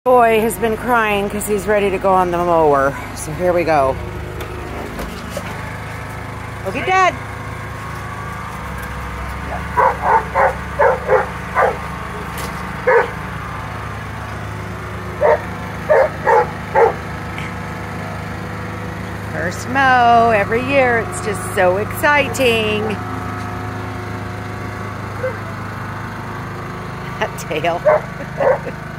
Boy has been crying because he's ready to go on the mower. So here we go. Look at Dad. First mow every year. It's just so exciting. That tail.